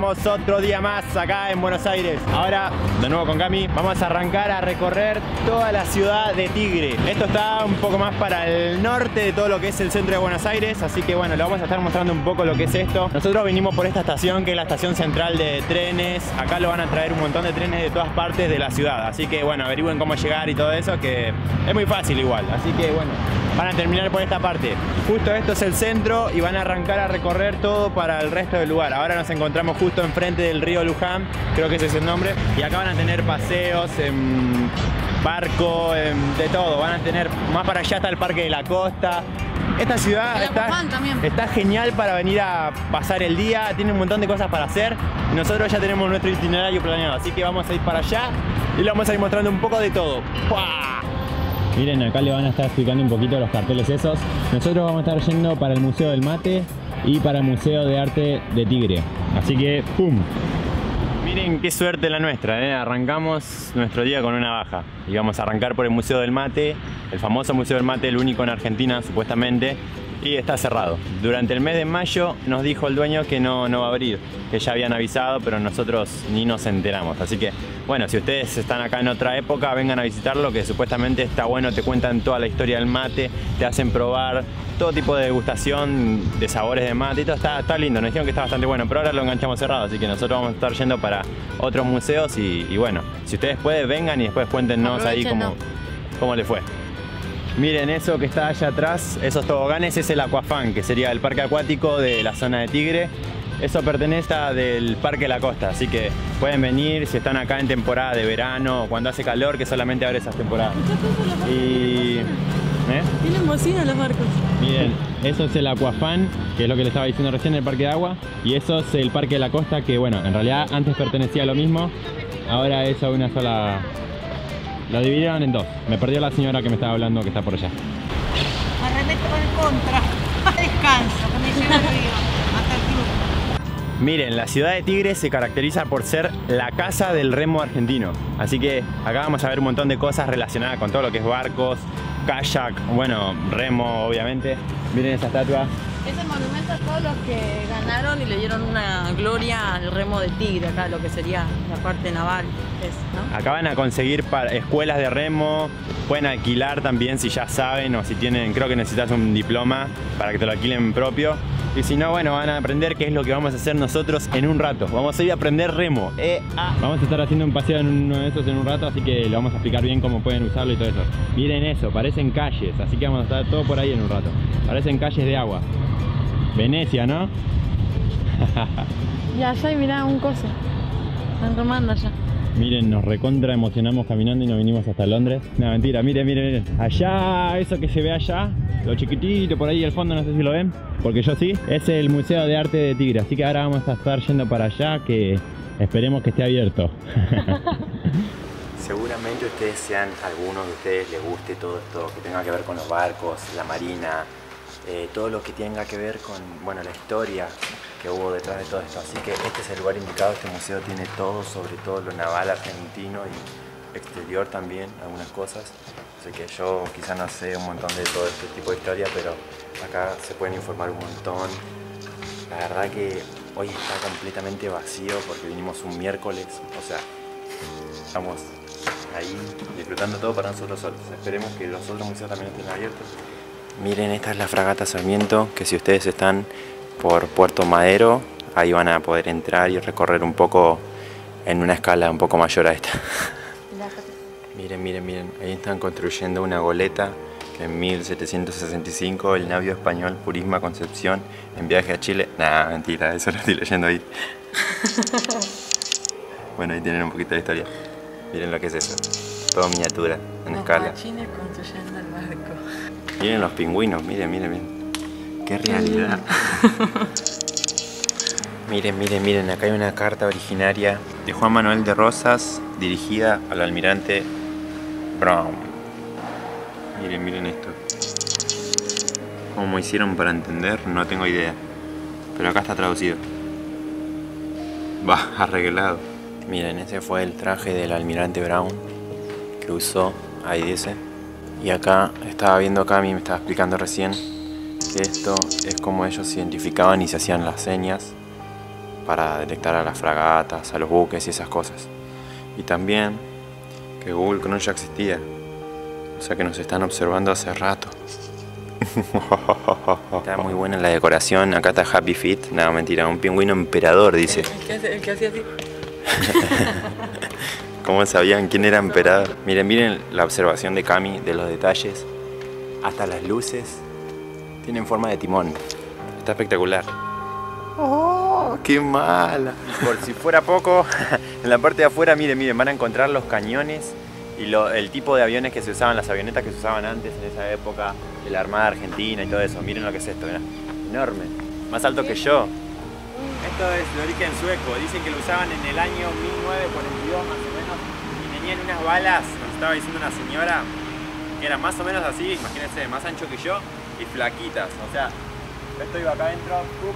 tenemos otro día más acá en Buenos Aires. Ahora, de nuevo con Cami, vamos a arrancar a recorrer toda la ciudad de Tigre. Esto está un poco más para el norte de todo lo que es el centro de Buenos Aires, así que bueno, le vamos a estar mostrando un poco lo que es esto. Nosotros vinimos por esta estación, que es la estación central de trenes. Acá lo van a traer un montón de trenes de todas partes de la ciudad, así que bueno, averigüen cómo llegar y todo eso, que es muy fácil igual. Así que bueno, van a terminar por esta parte. Justo esto es el centro y van a arrancar a recorrer todo para el resto del lugar. Ahora nos encontramos justo enfrente del río Luján, creo que ese es el nombre, y acá van a tener paseos en barco, de todo. Van a tener, más para allá está el Parque de la Costa. Esta ciudad está genial para venir a pasar el día, tiene un montón de cosas para hacer. Y nosotros ya tenemos nuestro itinerario planeado, así que vamos a ir para allá y le vamos a ir mostrando un poco de todo. ¡Pua! Miren, acá le van a estar explicando un poquito los carteles esos. Nosotros vamos a estar yendo para el Museo del Mate y para el Museo de Arte de Tigre. Así que, ¡pum! Miren qué suerte la nuestra, ¿eh? Arrancamos nuestro día con una baja. Y vamos a arrancar por el Museo del Mate, el famoso Museo del Mate, el único en Argentina, supuestamente. Y está cerrado. Durante el mes de mayo nos dijo el dueño que no va a abrir, que ya habían avisado, pero nosotros ni nos enteramos. Así que, bueno, si ustedes están acá en otra época, vengan a visitarlo, que supuestamente está bueno, te cuentan toda la historia del mate, te hacen probar todo tipo de degustación de sabores de mate y todo. Está lindo, nos dijeron que está bastante bueno, pero ahora lo enganchamos cerrado, así que nosotros vamos a estar yendo para otros museos y bueno, si ustedes pueden, vengan y después cuéntenos ahí cómo les fue. Miren eso que está allá atrás, esos toboganes, es el Aquafan, que sería el parque acuático de la zona de Tigre. Eso pertenece del Parque de la Costa, así que pueden venir si están acá en temporada de verano o cuando hace calor, que solamente abre esas temporadas. Tienen bocina los barcos. Miren, eso es el Aquafan, que es lo que les estaba diciendo recién, el parque de agua. Y eso es el Parque de la Costa, que bueno, en realidad antes pertenecía a lo mismo, ahora es a una sola... Lo dividieron en dos. Me perdió la señora que me estaba hablando, que está por allá. Me remeto en contra. Descanso, que me lleve el río. Hasta el club. Miren, la ciudad de Tigre se caracteriza por ser la casa del remo argentino. Así que acá vamos a ver un montón de cosas relacionadas con todo lo que es barcos, kayak, bueno, remo obviamente. Miren esa estatua. Es el monumento a todos los que ganaron y le dieron una gloria al remo de Tigre, acá lo que sería la parte naval, ¿no? Acá van a conseguir escuelas de remo, pueden alquilar también si ya saben o si tienen, creo que necesitas un diploma para que te lo alquilen propio. Y si no, bueno, van a aprender qué es lo que vamos a hacer nosotros en un rato. Vamos a ir a aprender remo. Vamos a estar haciendo un paseo en uno de esos en un rato, así que le vamos a explicar bien cómo pueden usarlo y todo eso. Miren eso, parecen calles, así que vamos a estar todo por ahí en un rato. Parecen calles de agua. Venecia, ¿no? Y allá hay, mirá, un coso. Están remando allá. Miren, nos recontra emocionamos caminando y nos vinimos hasta Londres. No, mentira, miren. Allá, eso que se ve allá, lo chiquitito por ahí al fondo, no sé si lo ven, porque yo sí, es el Museo de Arte de Tigre. Así que ahora vamos a estar yendo para allá, que esperemos que esté abierto. Seguramente ustedes sean, algunos de ustedes les guste todo esto que tenga que ver con los barcos, la marina, todo lo que tenga que ver con, bueno, la historia que hubo detrás de todo esto. Así que este es el lugar indicado. Este museo tiene todo, sobre todo lo naval argentino y exterior también, algunas cosas. Así que yo quizás no sé un montón de todo este tipo de historia, pero acá se pueden informar un montón. La verdad que hoy está completamente vacío porque vinimos un miércoles, o sea, estamos ahí disfrutando todo para nosotros solos. Esperemos que los otros museos también estén abiertos. Miren, esta es la fragata Sarmiento, que si ustedes están por Puerto Madero, ahí van a poder entrar y recorrer un poco en una escala un poco mayor a esta. Miren, ahí están construyendo una goleta que en 1765 el navío español Purisma Concepción en viaje a Chile... Nah, mentira, eso lo estoy leyendo ahí. Bueno, ahí tienen un poquito de historia. Miren lo que es eso, todo miniatura, en escala. Los machines construyendo el barco. Miren los pingüinos, miren. Qué realidad. Miren, acá hay una carta originaria de Juan Manuel de Rosas dirigida al almirante Brown. Miren esto. ¿Cómo hicieron para entender? No tengo idea. Pero acá está traducido. Va, arreglado. Miren, ese fue el traje del almirante Brown que usó, ahí dice. Y acá, estaba viendo Cami, me estaba explicando recién que esto es como ellos se identificaban y se hacían las señas para detectar a las fragatas, a los buques y esas cosas. Y también que Google Chrome ya existía, o sea que nos están observando hace rato. Está muy buena la decoración. Acá está Happy Feet. No, mentira, un pingüino emperador, dice. El que hacía así. ¿Cómo sabían quién era emperador? Miren, miren la observación de Cami de los detalles. Hasta las luces tienen forma de timón. Está espectacular. ¡Oh, qué mala! Por si fuera poco, en la parte de afuera, miren, miren, van a encontrar los cañones y el tipo de aviones que se usaban, las avionetas que se usaban antes en esa época, de la Armada Argentina y todo eso. Miren lo que es esto, mirá. Enorme. Más alto que yo. Esto es de origen sueco. Dicen que lo usaban en el año 1942 más o menos. Y tenían unas balas, nos estaba diciendo una señora, que eran más o menos así, imagínense, más ancho que yo y flaquitas. O sea, esto iba acá adentro,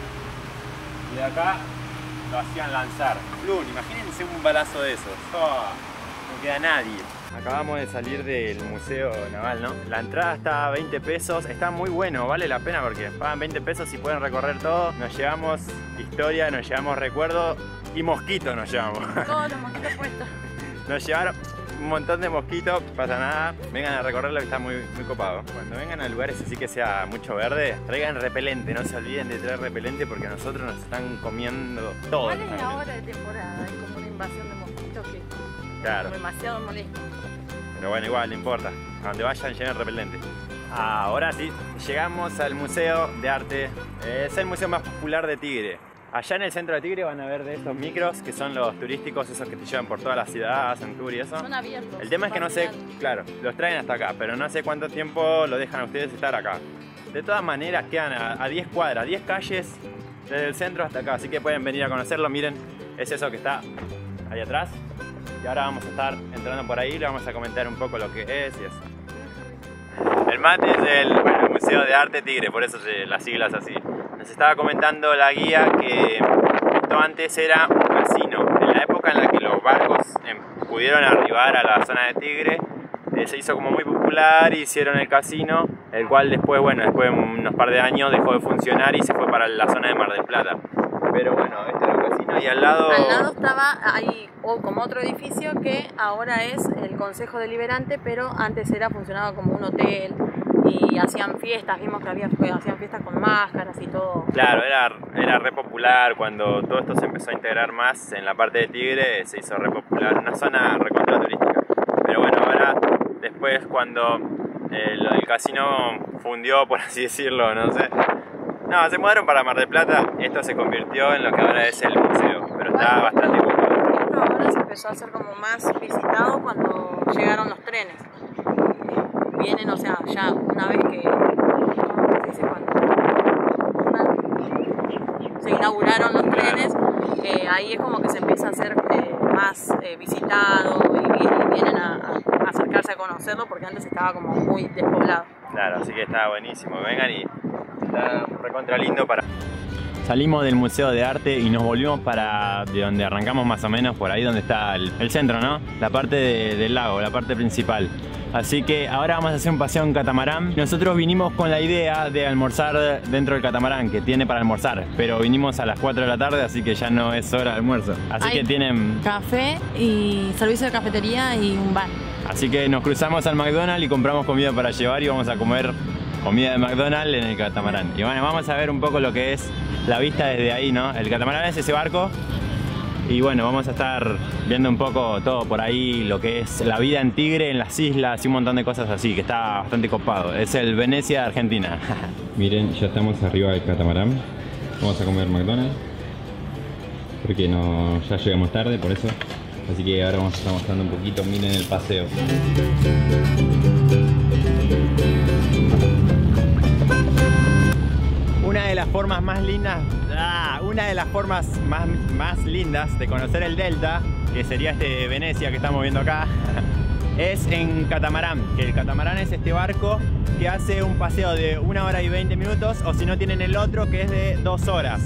y de acá lo hacían lanzar. Plum, imagínense un balazo de esos. Oh, no queda nadie. Acabamos de salir del Museo Naval, ¿no? La entrada está a 20 pesos, está muy bueno, vale la pena porque pagan 20 pesos y pueden recorrer todo. Nos llevamos historia, nos llevamos recuerdos y mosquitos nos llevamos. Todos los mosquitos puestos. Nos llevaron un montón de mosquitos, pasa nada, vengan a recorrerlo que está muy copado. Cuando vengan a lugares así que sea mucho verde, traigan repelente, no se olviden de traer repelente porque a nosotros nos están comiendo todo. ¿Cuál es la hora de temporada? Hay como una invasión de mosquitos que claro, es demasiado molesto. Pero bueno, igual, no importa, a donde vayan lleven repelente. Ahora sí, llegamos al Museo de Arte, es el museo más popular de Tigre. Allá en el centro de Tigre van a ver de estos micros que son los turísticos, esos que te llevan por toda la ciudad, hacen tour y eso. Son abiertos. El tema es que no sé, claro, los traen hasta acá, pero no sé cuánto tiempo lo dejan a ustedes estar acá. De todas maneras quedan a 10 cuadras, 10 calles desde el centro hasta acá, así que pueden venir a conocerlo. Miren, es eso que está ahí atrás. Y ahora vamos a estar entrando por ahí y le vamos a comentar un poco lo que es y eso. El mate es el Museo de Arte Tigre, por eso las siglas así. Nos estaba comentando la guía que esto antes era un casino. En la época en la que los barcos pudieron arribar a la zona de Tigre, se hizo como muy popular y hicieron el casino, el cual después, bueno, después de unos par de años dejó de funcionar y se fue para la zona de Mar del Plata. Pero bueno, este era un casino y al lado estaba ahí como otro edificio que ahora es el Consejo Deliberante, pero antes funcionaba como un hotel y hacían fiestas, vimos que hacían fiestas con máscaras y todo. Claro, era re popular cuando todo esto se empezó a integrar más en la parte de Tigre, se hizo re popular, una zona recontra turística. Pero bueno, ahora después cuando el casino fundió, por así decirlo, no sé. No, se mudaron para Mar del Plata, esto se convirtió en lo que ahora es el museo, pero está bastante cómodo. Esto ahora se empezó a hacer como más visitado cuando llegaron los trenes. Vienen, o sea, ya una vez que, ¿cómo se dice? Cuando se inauguraron los trenes, ahí es como que se empieza a hacer más visitado y vienen a acercarse a conocerlo porque antes estaba como muy despoblado. Claro, así que está buenísimo, vengan y está recontra lindo para... Salimos del Museo de Arte y nos volvimos para de donde arrancamos más o menos, por ahí donde está el centro, ¿no? La parte del lago, la parte principal. Así que ahora vamos a hacer un paseo en catamarán. Nosotros vinimos con la idea de almorzar dentro del catamarán, que tiene para almorzar, pero vinimos a las 4 de la tarde, así que ya no es hora de almuerzo. Así que tienen café y servicio de cafetería y un bar. Así que nos cruzamos al McDonald's y compramos comida para llevar y vamos a comer comida de McDonald's en el catamarán. Y bueno, vamos a ver un poco lo que es la vista desde ahí, ¿no? El catamarán es ese barco. Y bueno, vamos a estar viendo un poco todo por ahí, lo que es la vida en Tigre, en las islas y un montón de cosas así, que está bastante copado. Es el Venecia de Argentina. Miren, ya estamos arriba del catamarán. Vamos a comer McDonald's, porque ya llegamos tarde, por eso. Así que ahora vamos a estar mostrando un poquito, miren el paseo. Una de las formas más lindas, más lindas de conocer el delta, que sería este Venecia que estamos viendo acá, es en catamarán. Que el catamarán es este barco que hace un paseo de 1 hora y 20 minutos, o si no tienen el otro que es de 2 horas.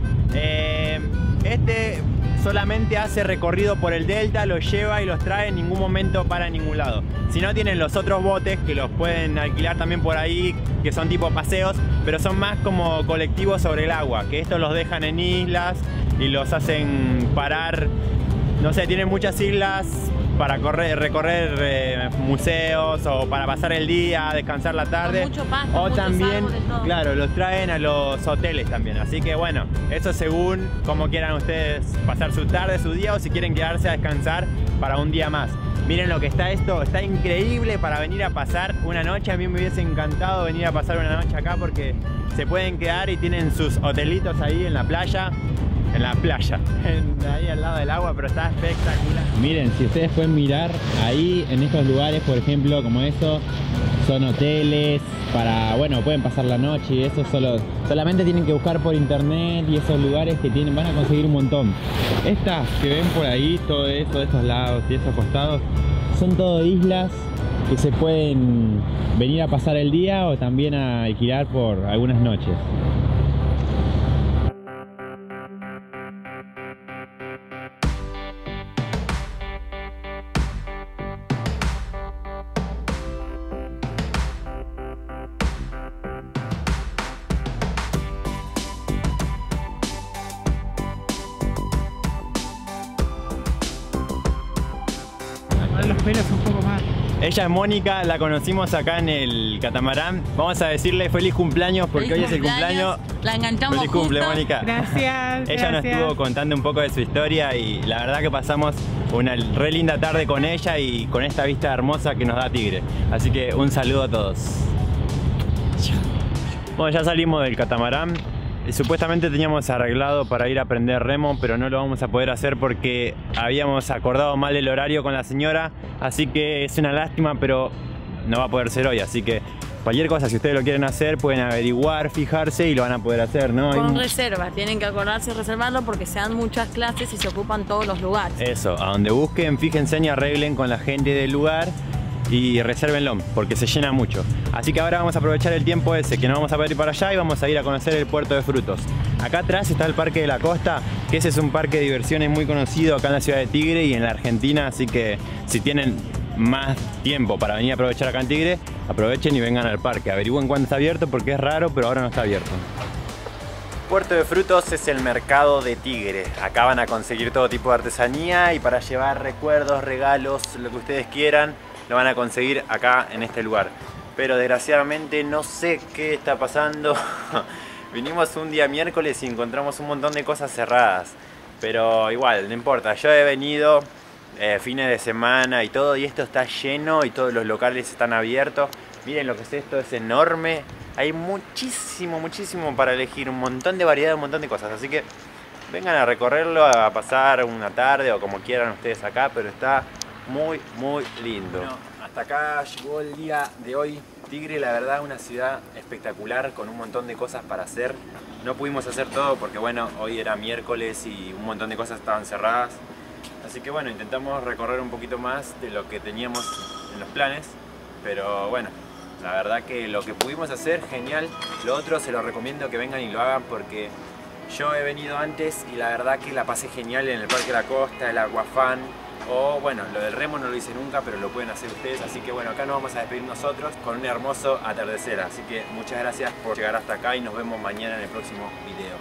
Este solamente hace recorrido por el delta, los lleva y los trae, en ningún momento para ningún lado. Si no, tienen los otros botes que los pueden alquilar también por ahí, que son tipo paseos, pero son más como colectivos sobre el agua, que estos los dejan en islas y los hacen parar. No sé, tienen muchas islas para recorrer museos o para pasar el día, descansar la tarde. Con mucho pasto, o también, árboles, todo. claro, los traen a los hoteles también. Así que bueno, eso según cómo quieran ustedes pasar su tarde, su día, o si quieren quedarse a descansar para un día más. Miren lo que está esto, está increíble para venir a pasar una noche. A mí me hubiese encantado venir a pasar una noche acá porque se pueden quedar y tienen sus hotelitos ahí en la playa. Ahí al lado del agua, pero está espectacular. Miren, si ustedes pueden mirar ahí en estos lugares, por ejemplo, como eso, son hoteles para, bueno, pueden pasar la noche y eso solamente tienen que buscar por internet, y esos lugares que tienen, van a conseguir un montón. Estas que ven por ahí, todo eso, de estos lados y esos costados, son todo islas que se pueden venir a pasar el día o también a alquilar por algunas noches. Los pelos un poco más. Ella es Mónica, la conocimos acá en el catamarán. Vamos a decirle feliz cumpleaños porque Feliz hoy es el cumpleaños. La enganchamos Feliz cumple, justo. Mónica. Gracias. Ella nos estuvo contando un poco de su historia y la verdad que pasamos una re linda tarde con ella y con esta vista hermosa que nos da Tigre. Así que un saludo a todos. Bueno, ya salimos del catamarán. Supuestamente teníamos arreglado para ir a aprender remo, pero no lo vamos a poder hacer porque habíamos acordado mal el horario con la señora, así que es una lástima, pero no va a poder ser hoy. Así que cualquier cosa, si ustedes lo quieren hacer, pueden averiguar, fijarse y lo van a poder hacer, ¿no? Con reserva, tienen que acordarse de reservarlo porque se dan muchas clases y se ocupan todos los lugares. Eso, a donde busquen, fíjense y arreglen con la gente del lugar y resérvenlo porque se llena mucho. Así que ahora vamos a aprovechar el tiempo ese que nos vamos a poder ir para allá y vamos a ir a conocer el puerto de Frutos. Acá atrás está el Parque de la Costa, que ese es un parque de diversiones muy conocido acá en la ciudad de Tigre y en la Argentina, así que si tienen más tiempo para venir a aprovechar acá en Tigre, aprovechen y vengan al parque. Averigüen cuándo está abierto porque es raro, pero ahora no está abierto. Puerto de Frutos es el mercado de Tigre. Acá van a conseguir todo tipo de artesanía y para llevar recuerdos, regalos, lo que ustedes quieran, lo van a conseguir acá en este lugar. Pero desgraciadamente no sé qué está pasando. Vinimos un día miércoles y encontramos un montón de cosas cerradas. Pero igual, no importa. Yo he venido fines de semana y todo, y esto está lleno y todos los locales están abiertos. Miren lo que es esto, es enorme. Hay muchísimo para elegir, un montón de variedad, un montón de cosas. Así que vengan a recorrerlo, a pasar una tarde o como quieran ustedes acá, pero está muy lindo. Bueno, hasta acá llegó el día de hoy. Tigre, la verdad, una ciudad espectacular con un montón de cosas para hacer. No pudimos hacer todo porque bueno, hoy era miércoles y un montón de cosas estaban cerradas. Así que bueno, intentamos recorrer un poquito más de lo que teníamos en los planes. Pero bueno, la verdad que lo que pudimos hacer, genial. Lo otro se lo recomiendo que vengan y lo hagan porque yo he venido antes y la verdad que la pasé genial en el Parque de la Costa, el Aquafan. O bueno, lo del remo no lo hice nunca, pero lo pueden hacer ustedes. Así que bueno, acá nos vamos a despedir nosotros con un hermoso atardecer. Así que muchas gracias por llegar hasta acá y nos vemos mañana en el próximo video.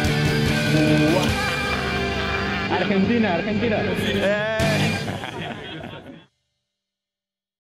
Argentina.